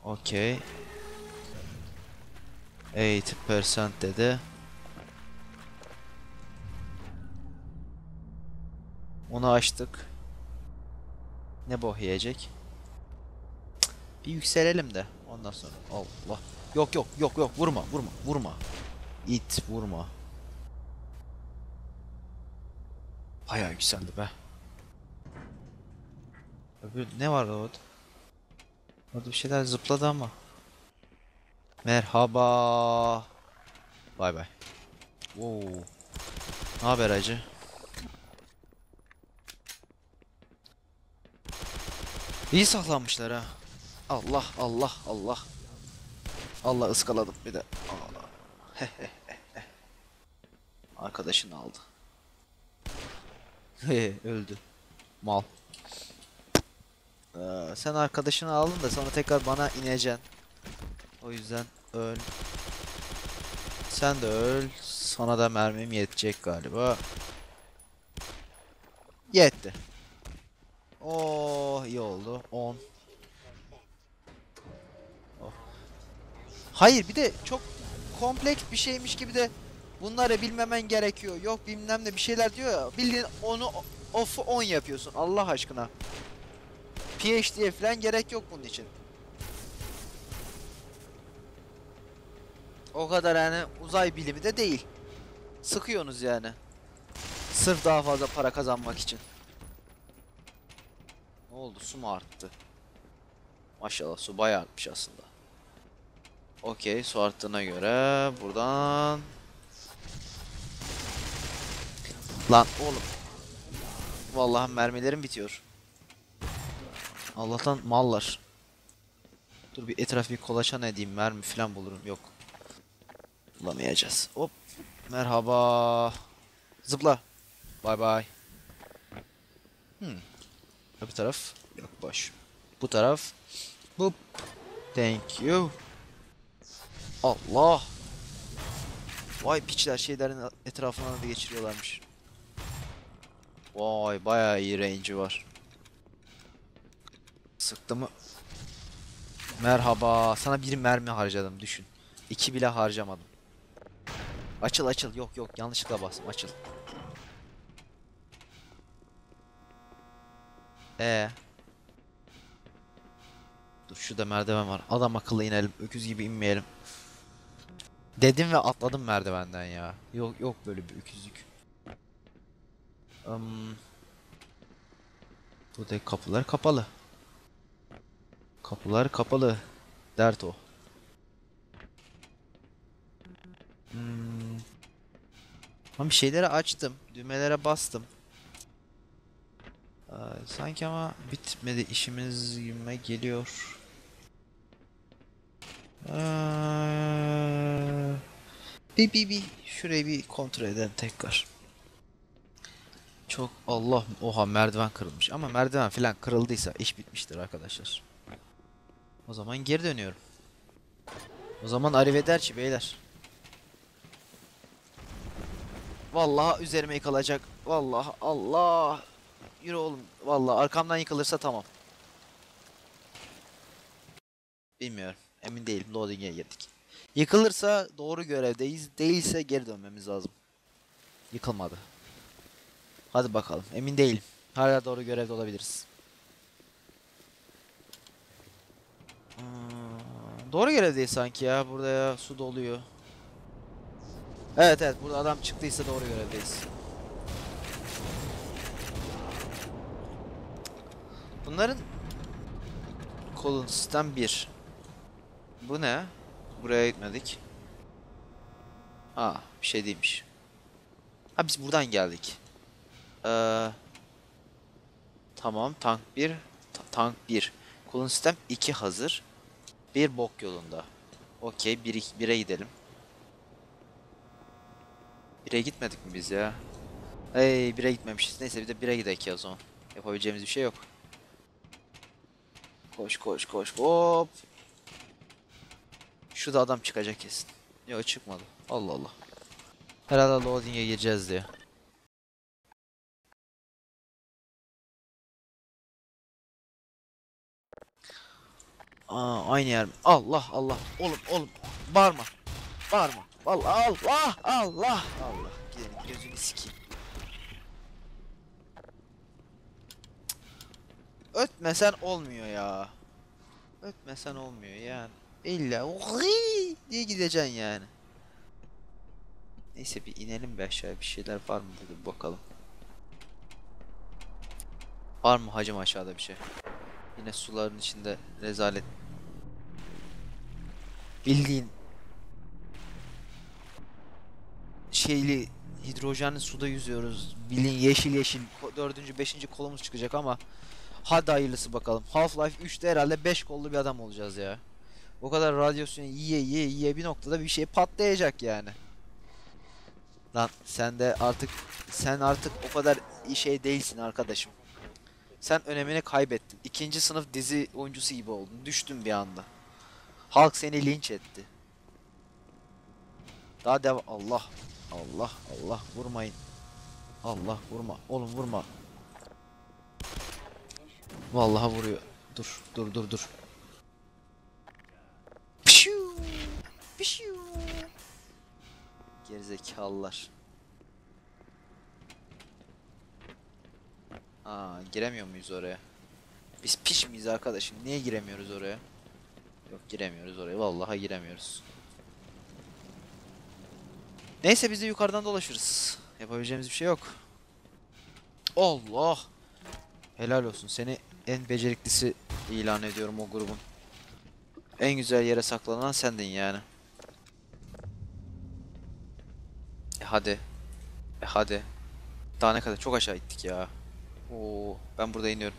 Okey. 80% dedi. Onu açtık. Ne boh yiyecek? Bir yükselelim de ondan sonra. Allah. Yok yok yok yok, vurma vurma vurma. İt vurma. Bayağı yükseldi be. Öbür ne var orada? Orada bir şeyler zıpladı ama. Merhaba. Bay bay. Oo. Ne haber hacı? İyi saklanmışlar ha. Allah Allah Allah. Allah, ıskaladım bir de. Allah. Arkadaşını aldı. Öldü. Mal. Sen arkadaşını aldın da sonra tekrar bana ineceksin. O yüzden öl. Sen de öl. Sana da mermim yetecek galiba. Yetti. Oh, iyi oldu. 10. Oh. Hayır, bir de çok kompleks bir şeymiş gibi de bunları bilmemen gerekiyor. Yok bilmem ne bir şeyler diyor ya. Bildiğin onu off'u 10 yapıyorsun Allah aşkına. PhD'ye falan gerek yok bunun için. O kadar yani uzay bilimi de değil. Sıkıyorsunuz yani. Sırf daha fazla para kazanmak için. Ne oldu? Su mu arttı? Maşallah su bayağı artmış aslında. Okey, su arttığına göre buradan... Lan oğlum. Vallahi mermilerim bitiyor. Allah'tan mallar. Dur bir etraf bir kolaçan edeyim, mermi falan bulurum. Yok. Bulamayacağız. Hop. Merhaba. Zıpla. Bay bay. Bu taraf. Yok, boş. Bu taraf. Boop. Thank you. Allah. Vay piçler, şeylerin etrafından da geçiriyorlarmış. Vay bayağı iyi range'i var. Sıktı mı? Merhaba. Sana bir mermi harcadım düşün. 2 bile harcamadım. Açıl açıl. Yok yok, yanlışlıkla bastım. Açıl. Ee. Dur, şurada merdiven var. Adam akıllı inelim. Öküz gibi inmeyelim. Dedim ve atladım merdivenden ya. Yok yok, böyle bir öküzlük. Um, Buradaki kapılar kapalı. Kapılar kapalı. Dert o. Hmm. Ama bir şeyleri açtım. Düğmelere bastım. Sanki ama bitmedi işimiz gibime geliyor. Bir şurayı bir kontrol edelim tekrar. Çok Allah, oha merdiven kırılmış ama merdiven falan kırıldıysa iş bitmiştir arkadaşlar. O zaman geri dönüyorum. O zaman arrivederci beyler. Vallahi üzerime yıkılacak. Vallahi Allah. Yürü oğlum. Vallahi arkamdan yıkılırsa tamam. Bilmiyorum. Emin değilim. Loading'e girdik. Yıkılırsa doğru görevdeyiz. Değilse geri dönmemiz lazım. Yıkılmadı. Hadi bakalım. Emin değilim. Hala doğru görevde olabiliriz. Doğru görevdeyiz sanki ya. Burada ya su doluyor. Evet evet, burada adam çıktıysa doğru görevdeyiz. Bunların kolon sistem 1. Bu ne? Buraya gitmedik. Ha, bir şey değilmiş. Ha, biz buradan geldik. Ee, tamam, tank 1, tank 1. Kolon sistem 2 hazır. Bir bok yolunda. Okey, 1'e gidelim. 1'e gitmedik mi biz ya? Hey, 1'e gitmemişiz. Neyse, bir de 1'e gidelim ya o zaman. Yapabileceğimiz bir şey yok. Koş koş koş hop. Şurada adam çıkacak kesin. Yok, çıkmadı. Allah Allah. Herhalde loading'e gireceğiz diye. Aynı yer mi? Allah Allah. Oğlum. Bağırma. Bağırma. Vallahi Allah. Gidelim gözünü sikeyim. Ötmesen olmuyor ya. Ötmesen olmuyor yani. İlla "Oy!" diye gideceksin yani. Neyse bir inelim bir aşağı, bir şeyler var mı burada bakalım. Var mı hacım aşağıda bir şey? Yine suların içinde rezalet. Bildiğin şeyli hidrojenli suda yüzüyoruz. Bildiğin yeşil dördüncü beşinci kolumuz çıkacak ama hadi hayırlısı bakalım. Half-Life 3'te herhalde 5 kollu bir adam olacağız ya. O kadar radyasyon yiye bir noktada bir şey patlayacak yani. Lan sen artık o kadar şey değilsin arkadaşım. Sen önemini kaybettin. İkinci sınıf dizi oyuncusu gibi oldun. Düştün bir anda. Halk seni linç etti. Daha devam. Allah vurmayın. Allah vurma. Oğlum vurma. Vallahi vuruyor. Dur. Pişu. Pişu. Gerizekalılar. Giremiyor muyuz oraya? Biz piş miyiz arkadaşım? Niye giremiyoruz oraya? Yok giremiyoruz oraya. Vallahi giremiyoruz. Neyse biz de yukarıdan dolaşırız. Yapabileceğimiz bir şey yok. Allah! Helal olsun. Seni en beceriklisi ilan ediyorum o grubun. En güzel yere saklanan sendin yani. Hadi. Hadi. Daha ne kadar çok aşağı gittik ya. Oo, ben burada iniyorum.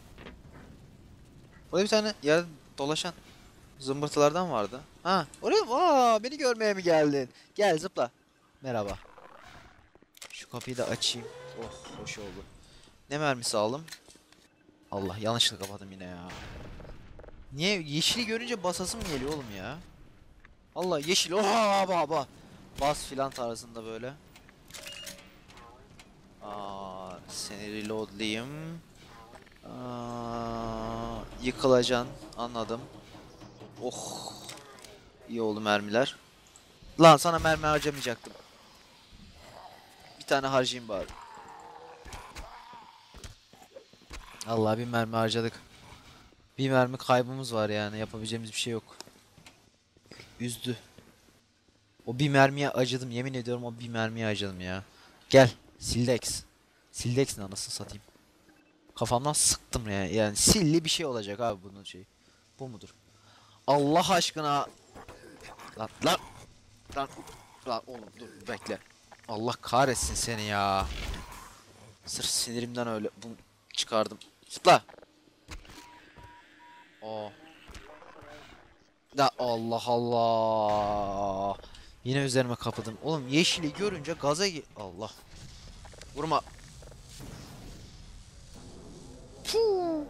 Burada bir tane yer dolaşan zımbırtılardan vardı. Oraya mı? Beni görmeye mi geldin? Gel zıpla. Merhaba. Şu kapıyı da açayım. Oh, hoş oldu. Ne mermisi aldım? Allah, yanlışlıkla kapadım yine ya. Niye yeşili görünce basasım geliyor oğlum ya? Allah yeşil. Oha baba. Bas filan tarzında böyle. Seni reloadlayayım. Yıkılacaksın. Anladım. Oh. İyi oldu mermiler. Lan sana mermi harcamayacaktım. Bir tane harcayayım bari. Allah, bir mermi harcadık. Bir mermi kaybımız var yani. Yapabileceğimiz bir şey yok. Üzdü. O bir mermiye acıdım. Yemin ediyorum o bir mermiye acıdım ya. Gel. Sildex. Sildex ne anasını satayım. Kafamdan sıktım yani. Yani silli bir şey olacak abi bunun şeyi. Bu mudur? Allah aşkına. Lan lan. Lan. Lan oğlum dur bekle. Allah kahretsin seni ya. Sırf sinirimden öyle bunu çıkardım. Zıpla. Oo. Da Allah Allah. Yine üzerime kapadım. Oğlum yeşili görünce gaza Allah. Vurma. Puu.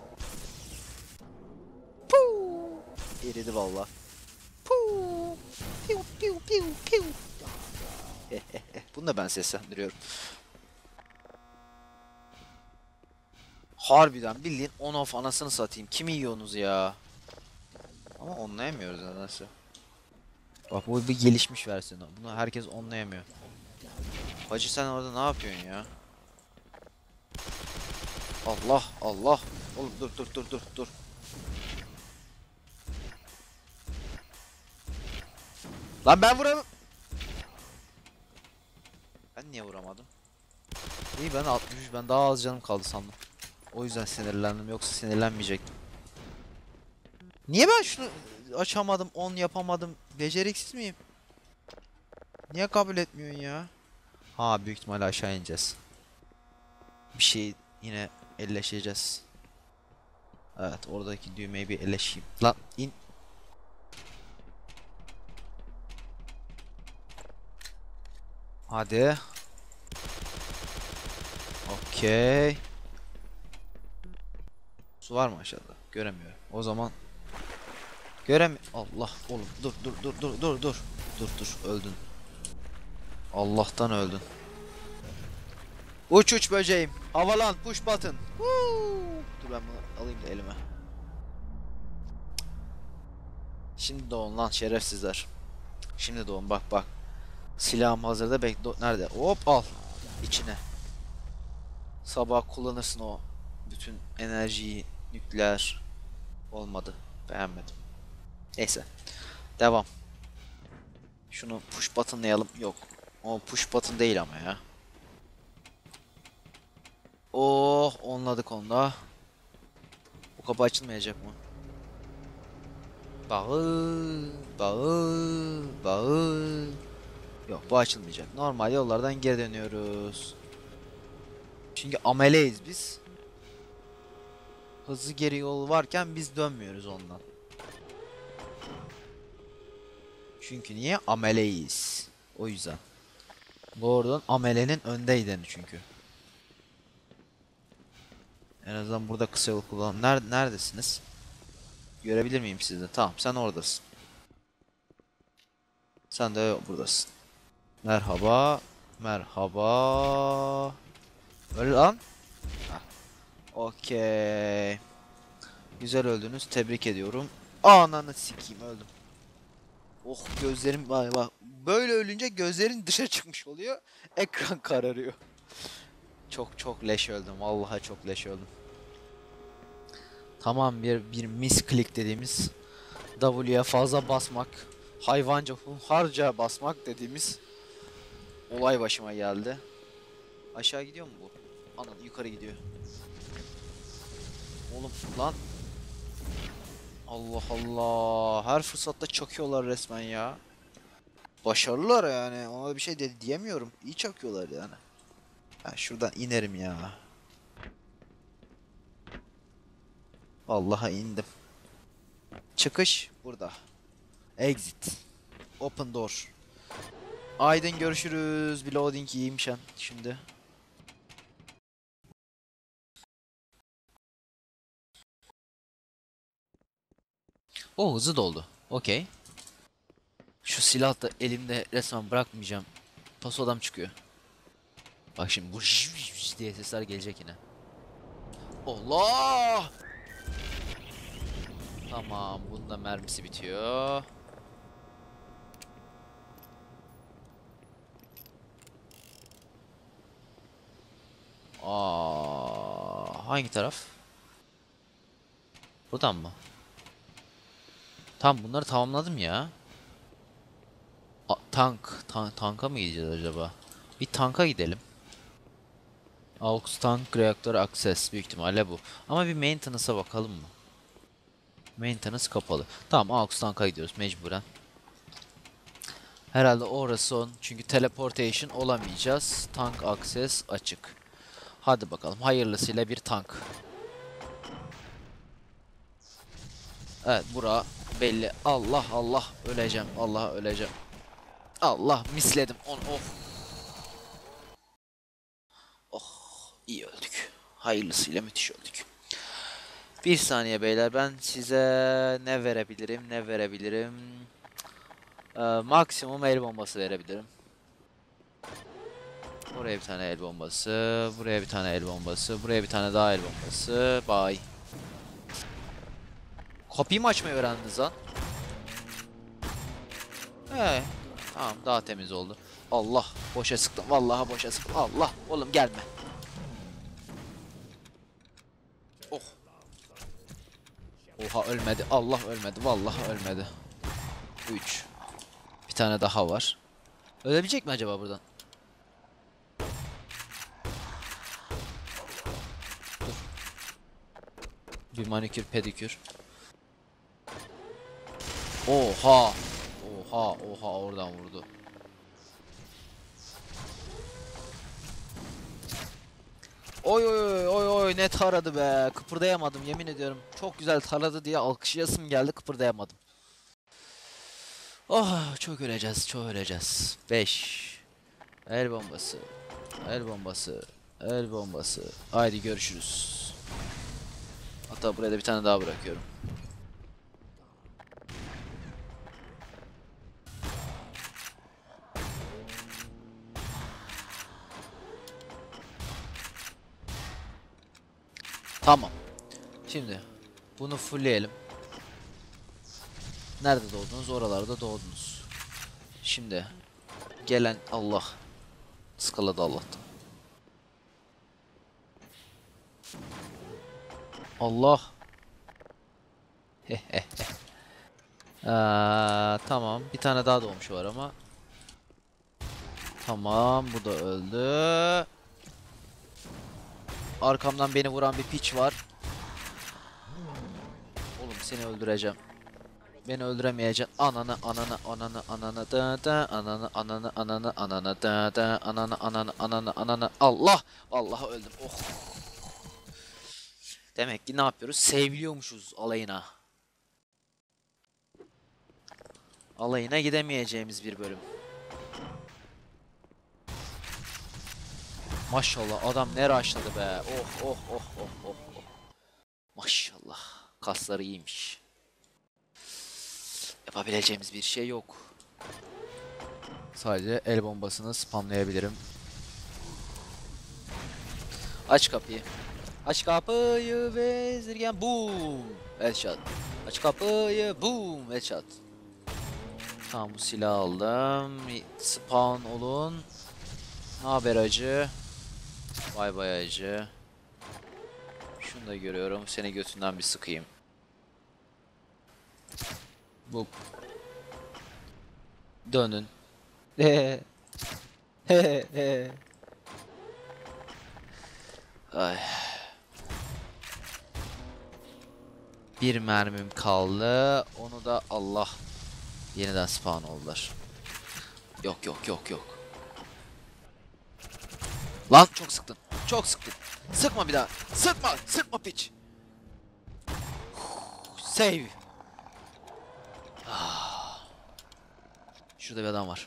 Puu. Eridi valla. Puu. Piu. Bunu da ben seslendiriyorum. Harbiden bildiğin on off anasını satayım. Kimi yiyorsunuz ya? Ama onlayamıyoruz nedense. Bak bu bir gelişmiş versiyonu. Bunu herkes onlayamıyor. Hacı sen orada ne yapıyorsun ya? Allah. Oğlum dur. Lan ben vuramam. Ben niye vuramadım? İyi ben 63, ben daha az canım kaldı sandım. O yüzden sinirlendim, yoksa sinirlenmeyecektim. Niye ben şunu açamadım, 10 yapamadım? Beceriksiz miyim? Niye kabul etmiyorsun ya? Büyük ihtimalle aşağı ineceğiz. Bir şey yine elleşeceğiz. Evet, oradaki düğmeyi bir elleşeyim. Lan in. Hadi. Okey. Su var mı aşağıda? Göremiyorum. O zaman Allah oğlum dur öldün. Allah'tan öldün. Uç böceğim. Havalan push button. Dur ben bunu alayım da elime. Şimdi doğun lan şerefsizler. Şimdi doğun, bak bak. Silahım hazırda, nerede? Hop al içine. Sabah kullanırsın o bütün enerjiyi. Nükleer olmadı. Beğenmedim. Neyse. Devam. Şunu push buttonlayalım. Yok. O push button değil ama ya. Oh, onladık onda. Bu kapı açılmayacak mı? Bağı, bağı. Yok, bu açılmayacak. Normal yollardan geri dönüyoruz. Çünkü ameleyiz biz. Hızlı geri yol varken biz dönmüyoruz ondan. Çünkü niye? Ameleyiz. O yüzden. Doğrudan amelenin öndeydin çünkü. En azından burada kısa yol kullan. Neredesiniz? Görebilir miyim sizi? Tamam, sen oradasın. Sen de buradasın. Merhaba. Merhaba. Öyle lan. Heh. Okey. Güzel öldünüz. Tebrik ediyorum. Ananı sikeyim, öldüm. Oh, gözlerim bak bak. Böyle ölünce gözlerin dışarı çıkmış oluyor. Ekran kararıyor. Çok çok leş öldüm. Vallahi çok leş öldüm. Tamam, bir misclick dediğimiz, W'ye fazla basmak, hayvanca harca basmak dediğimiz olay başıma geldi. Aşağı gidiyor mu bu? Anan, yukarı gidiyor. Oğlum lan. Allah Allah. Her fırsatta çakıyorlar resmen ya. Başarılılar yani. Ona bir şey diyemiyorum. İyi çakıyorlar yani. Ben şuradan inerim ya. Vallahi indim. Çıkış burada. Exit. Open door. Aydın, görüşürüz. Bir loading yiyeyim şimdi. O hızı doldu. Okey. Şu silah da elimde resmen bırakmayacağım. Paso adam çıkıyor. Bak şimdi bu diye sesler gelecek yine. Allah! Tamam, bunun da mermisi bitiyor. Hangi taraf? Buradan mı? Tam bunları tamamladım ya. Tanka mı gideceğiz acaba? Bir tanka gidelim. Aux tank reaktör access, büyük ihtimalle bu. Ama bir maintenance'a bakalım mı? Maintenance kapalı. Tamam, aux tanka gidiyoruz mecburen. Herhalde orası son. Çünkü teleportation olamayacağız. Tank access açık. Hadi bakalım, hayırlısıyla bir tank. Evet, bura belli. Allah Allah, öleceğim. Allah, öleceğim. Allah, misledim onu. Oh. Oh, iyi öldük. Hayırlısıyla müthiş öldük. Bir saniye beyler, ben size ne verebilirim? Maksimum el bombası verebilirim. Buraya bir tane el bombası, buraya bir tane el bombası, buraya bir tane daha el bombası. Bye. Kapıyı mı açmayı öğrendiniz lan? Tamam, daha temiz oldu. Allah, boşa sıktım. Vallahi boşa sıktım. Allah, oğlum gelme. Oh. Oha, ölmedi. Allah, ölmedi. Vallahi ölmedi. 3. Bir tane daha var. Ölebilecek mi acaba buradan? Dur. Bir manikür pedikür. Oha. Oha, oradan vurdu. Oy, ne taradı be. Kıpırdayamadım, yemin ediyorum. Çok güzel taradı diye alkışlayasım geldi, kıpırdayamadım. Oh, çok öleceğiz. 5. El bombası. El bombası. Haydi görüşürüz. Hatta buraya da bir tane daha bırakıyorum. Tamam. Şimdi bunu fullleyelim. Nerede doğdunuz? Oralarda doğdunuz. Şimdi gelen Allah. Skaladı Allah'tan. Allah. Tamam. Bir tane daha doğmuş var ama. Tamam. Bu da öldü. Arkamdan beni vuran bir piç var. Oğlum seni öldüreceğim. Beni öldüremeyeceksin. Ananı ananı ananı ananı da da ananı ananı ananı ananı da da ananı ananı ananı ananı. Allah! Allah öldüm. Oh. Demek ki ne yapıyoruz? Seviliyormuşuz alayına. Alayına gidemeyeceğimiz bir bölüm. Maşallah adam ne rushladı be. Oh oh oh oh oh oh. Maşallah. Kasları iyiymiş. Yapabileceğimiz bir şey yok. Sadece el bombasını spamlayabilirim. Aç kapıyı. Aç kapıyı vezirgen. Boom. Headshot. Aç kapıyı. Boom. Headshot. Tamam bu silahı aldım. Spawn olun. Ne haber acı? Bay bay acı. Şunu da görüyorum. Seni götünden bir sıkayım. Bu. Dönün. Ay. Bir mermim kaldı. Onu da Allah. Yeniden spawn oldular. Yok yok yok yok. Lan çok sıktın. Çok sıktın. Sıkma bir daha. Sıkma. Sıkma piç. Save. Şurada bir adam var.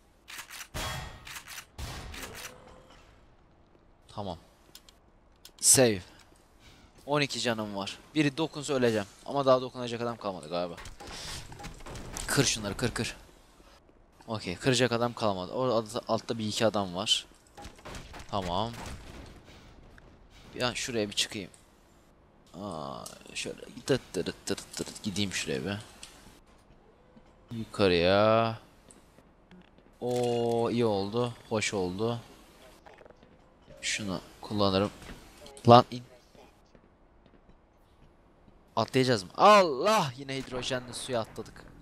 Tamam. Save. 12 canım var. Biri dokunsa öleceğim. Ama daha dokunacak adam kalmadı galiba. Kır şunları kır kır. Okey kıracak adam kalmadı. Orada altta bir iki adam var. Tamam. Bir an şuraya bir çıkayım. Şöyle gideyim şuraya bir. Yukarıya. O iyi oldu. Hoş oldu. Şunu kullanırım. Lan in. Atlayacağız mı? Allah! Yine hidrojenli suya atladık.